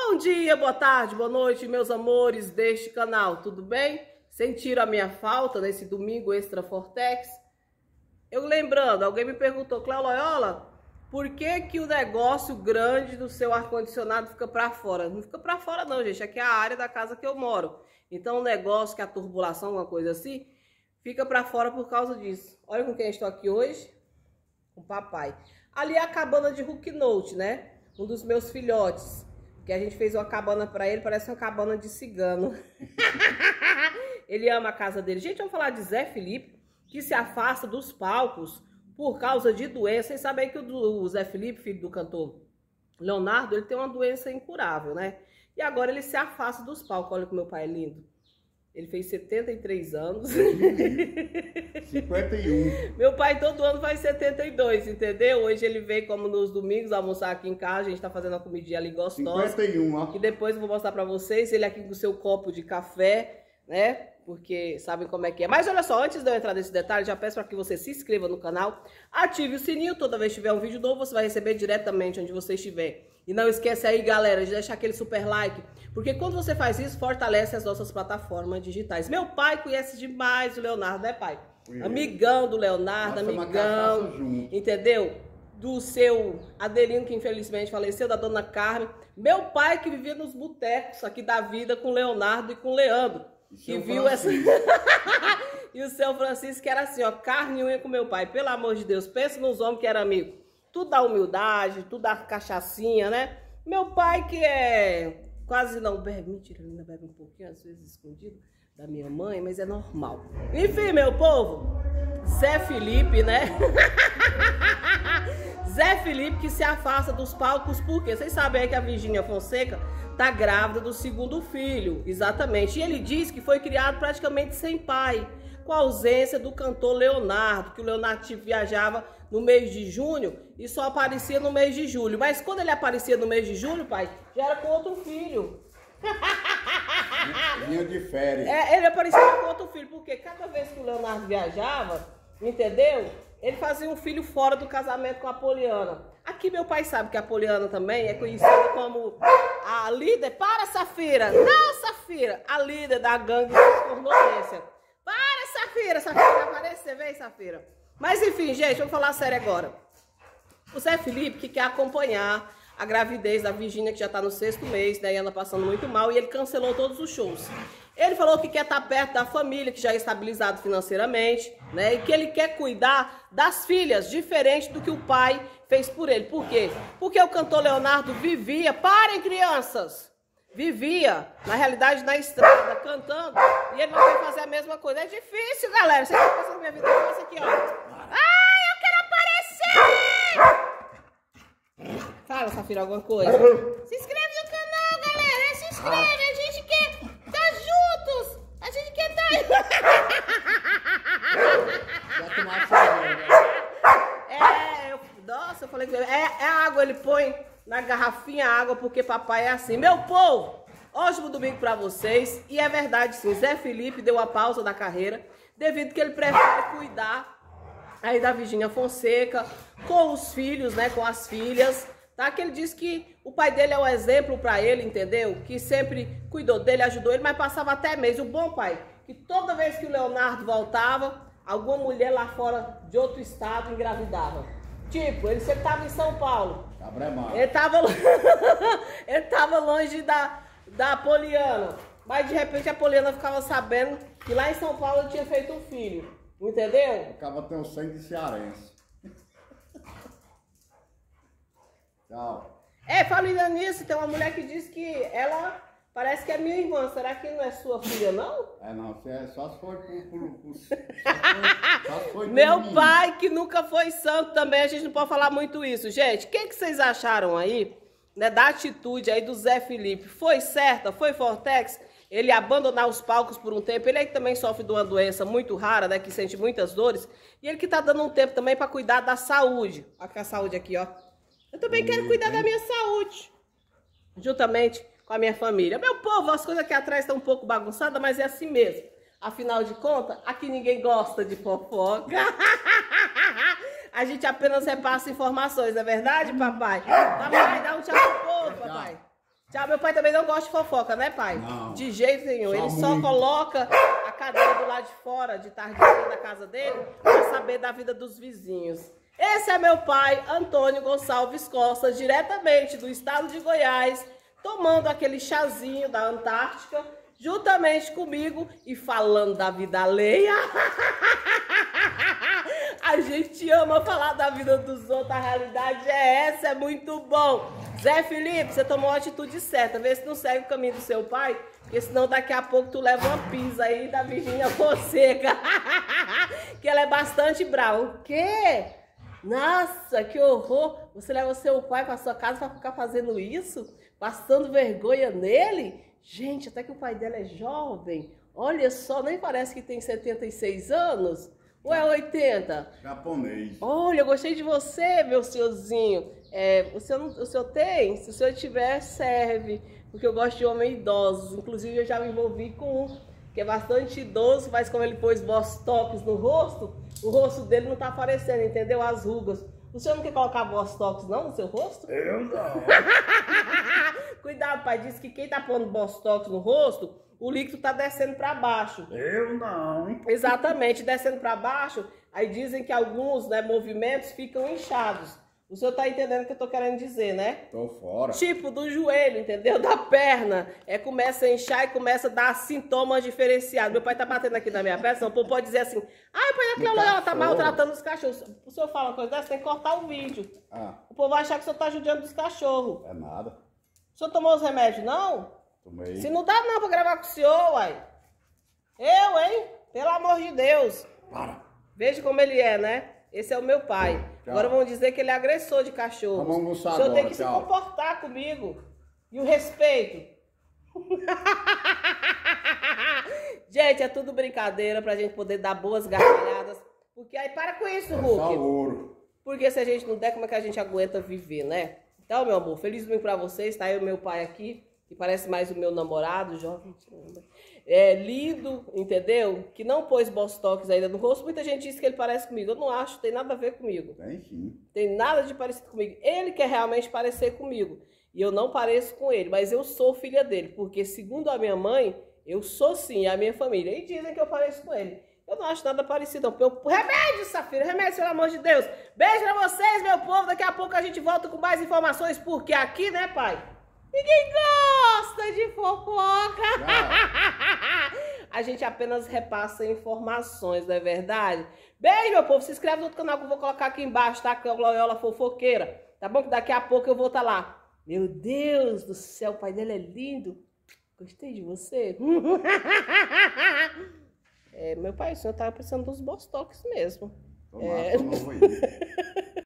Bom dia, boa tarde, boa noite, meus amores deste canal, tudo bem? Sentiram a minha falta nesse domingo extra Fortex? Eu lembrando, alguém me perguntou, Cléo Loyola, por que o negócio grande do seu ar-condicionado fica para fora? Não fica para fora não, gente, aqui é a área da casa que eu moro. Então o negócio, que é a turbulação, uma coisa assim, fica para fora por causa disso. Olha com quem eu estou aqui hoje, com o papai. Ali é a cabana de Hook Note, né? Um dos meus filhotes. Que a gente fez uma cabana pra ele, parece uma cabana de cigano. Ele ama a casa dele. Gente, vamos falar de Zé Felipe, que se afasta dos palcos por causa de doença. Vocês sabem que o Zé Felipe, filho do cantor Leonardo, ele tem uma doença incurável, né? E agora ele se afasta dos palcos. Olha como meu pai é lindo. Ele fez 73 anos. 51. Meu pai todo ano faz 72, entendeu? Hoje ele veio, como nos domingos, almoçar aqui em casa. A gente tá fazendo uma comidinha ali gostosa. 51, ó. Que depois eu vou mostrar pra vocês. Ele aqui com o seu copo de café, né? Porque sabem como é que é. Mas olha só, antes de eu entrar nesse detalhe, já peço para que você se inscreva no canal. Ative o sininho. Toda vez que tiver um vídeo novo, você vai receber diretamente onde você estiver. E não esquece aí, galera, de deixar aquele super like. Porque quando você faz isso, fortalece as nossas plataformas digitais. Meu pai conhece demais o Leonardo, né, pai? Amigão do Leonardo, nossa, amigão, entendeu? Do seu Adelino, que infelizmente faleceu, da dona Carmen. Meu pai que vivia nos botecos aqui da vida com o Leonardo e com o Leandro. Que viu essa... E o seu Francisco, que era assim, ó, carne e unha com meu pai. Pelo amor de Deus, pensa nos homens que eram amigos. Tudo da humildade, tudo da cachaçinha, né? Meu pai que é... quase não bebe, mentira, ele ainda bebe um pouquinho, às vezes escondido, da minha mãe, mas é normal. Enfim, meu povo, Zé Felipe, né? Zé Felipe que se afasta dos palcos, porque vocês sabem aí que a Virgínia Fonseca tá grávida do segundo filho, exatamente. E ele diz que foi criado praticamente sem pai, com a ausência do cantor Leonardo, que o Leonardo viajava no mês de junho e só aparecia no mês de julho. Mas quando ele aparecia no mês de julho, pai, já era com outro filho. Vinha de férias. É, ele aparecia com outro filho, porque cada vez que o Leonardo viajava, entendeu? Ele fazia um filho fora do casamento com a Poliana. Aqui meu pai sabe que a Poliana também é conhecida como a líder. Para, Safira! Não, Safira! A líder da gangue de cornolência. Para, Safira! Safira vai aparecer, vem, Safira. Mas enfim, gente, vamos falar sério agora. O Zé Felipe que quer acompanhar a gravidez da Virgínia, que já está no 6º mês, né? E ela passando muito mal, e ele cancelou todos os shows. Ele falou que quer estar perto da família, que já é estabilizado financeiramente, né? E que ele quer cuidar das filhas, diferente do que o pai fez por ele. Por quê? Porque o cantor Leonardo vivia, parem crianças, vivia, na realidade, na estrada, cantando, e ele não quer fazer a mesma coisa. É difícil, galera. Você está pensando na minha vida, começa aqui, ó. Ai, eu quero aparecer! Fala, Safira, alguma coisa. Se inscreve no canal, galera. Se inscreve, a gente quer tá juntos. A gente quer tá... Nossa, eu falei que é água, ele põe na garrafinha água, porque papai é assim. Meu povo, ótimo domingo pra vocês. E é verdade sim, Zé Felipe deu a pausa da carreira, devido que ele prefere cuidar aí da Virgínia Fonseca, com os filhos, né, com as filhas, tá? Que ele disse que o pai dele é um exemplo pra ele, entendeu? Que sempre cuidou dele, ajudou ele, mas passava até mês. O bom pai, que toda vez que o Leonardo voltava, alguma mulher lá fora de outro estado engravidava. Tipo, ele sempre tava em São Paulo. Ele tava longe da Poliana. Mas de repente a Poliana ficava sabendo que lá em São Paulo ele tinha feito um filho. Entendeu? Acaba tendo sangue de cearense. Tchau. É, falando nisso, tem uma mulher que diz que ela parece que é minha irmã. Será que não é sua filha, não? É, não. Só se for Meu pai, que nunca foi santo também, a gente não pode falar muito isso. Gente, o que vocês acharam aí, né, da atitude aí do Zé Felipe? Foi certa? Foi Fortex? Ele abandonar os palcos por um tempo. Ele aí também sofre de uma doença muito rara, né, que sente muitas dores. E ele que tá dando um tempo também para cuidar da saúde. Olha a saúde aqui, ó. Eu também quero cuidar da minha saúde, juntamente com a minha família. Meu povo, as coisas aqui atrás estão um pouco bagunçadas, mas é assim mesmo. Afinal de contas, aqui ninguém gosta de fofoca. A gente apenas repassa informações, não é verdade, papai? Papai, dá um tchau pro povo, papai. Tchau, meu pai também não gosta de fofoca, né, pai? Não. De jeito nenhum. Ele só muito. coloca a cadeira do lado de fora, de tardezinha da casa dele, pra saber da vida dos vizinhos. Esse é meu pai, Antônio Gonçalves Costa, diretamente do estado de Goiás, tomando aquele chazinho da Antártica, juntamente comigo e falando da vida alheia. A gente ama falar da vida dos outros, a realidade é essa, é muito bom. Zé Felipe, você tomou a atitude certa, vê se não segue o caminho do seu pai, porque senão daqui a pouco tu leva uma pisa aí da Virgínia Fonseca, que ela é bastante brava. O quê? Nossa, que horror! Você leva seu pai para sua casa para ficar fazendo isso? Passando vergonha nele? Gente, até que o pai dela é jovem. Olha só, nem parece que tem 76 anos. Ou é 80? Japonês. Olha, eu gostei de você, meu senhorzinho. O senhor tem? Se o senhor tiver, serve. Porque eu gosto de homens idosos. Inclusive, eu já me envolvi com um que é bastante idoso, mas como ele pôs botox no rosto, o rosto dele não tá aparecendo, entendeu? As rugas. O senhor não quer colocar botox não no seu rosto? Eu não. Cuidado, pai. Diz que quem tá pondo botox no rosto, o líquido tá descendo para baixo. Eu não. Exatamente, descendo para baixo, aí dizem que alguns, né, movimentos ficam inchados. O senhor tá entendendo o que eu tô querendo dizer, né? Tô fora. Tipo do joelho, entendeu? Da perna. Começa a inchar e começa a dar sintomas diferenciados. Meu pai tá batendo aqui na minha perna, senão o povo pode dizer assim, ai, pai, aquela ela tá maltratando os cachorros. O senhor fala uma coisa dessa, tem que cortar o vídeo. O povo vai achar que o senhor tá judiando dos cachorros. É nada. O senhor tomou os remédios, não? Tomei. Se não dá não pra gravar com o senhor, uai. Eu, hein? Pelo amor de Deus. Para. Veja como ele é, né? Esse é o meu pai. Tchau. Agora vamos dizer que ele é agressor de cachorro. Vamos almoçar o senhor agora, tem que tchau. se comportar comigo. E o respeito. Gente, é tudo brincadeira pra gente poder dar boas gargalhadas. Porque aí para com isso, Hulk. Só ouro. Porque se a gente não der, como é que a gente aguenta viver, né? Então, meu amor, feliz domingo pra vocês. Tá aí o meu pai aqui, que parece mais o meu namorado, jovem. Lindo, entendeu? Que não pôs botox ainda no rosto. Muita gente diz que ele parece comigo. Eu não acho, tem nada a ver comigo. Tem sim. Tem nada de parecido comigo. Ele quer realmente parecer comigo. E eu não pareço com ele, mas eu sou filha dele. Porque, segundo a minha mãe, eu sou sim, a minha família. E dizem que eu pareço com ele. Eu não acho nada parecido, não. Remédio, Safira, remédio, pelo amor de Deus. Beijo pra vocês, meu povo. Daqui a pouco a gente volta com mais informações. Porque aqui, né, pai? Ninguém gosta de fofoca. A gente apenas repassa informações, não é verdade? Beijo, meu povo. Se inscreve no outro canal que eu vou colocar aqui embaixo, tá? Que é o Loyola Fofoqueira. Tá bom? Que daqui a pouco eu vou estar lá. Meu Deus do céu, o pai dele é lindo. Gostei de você. Meu pai, o senhor tá precisando dos botox mesmo. Tomar, novo aí.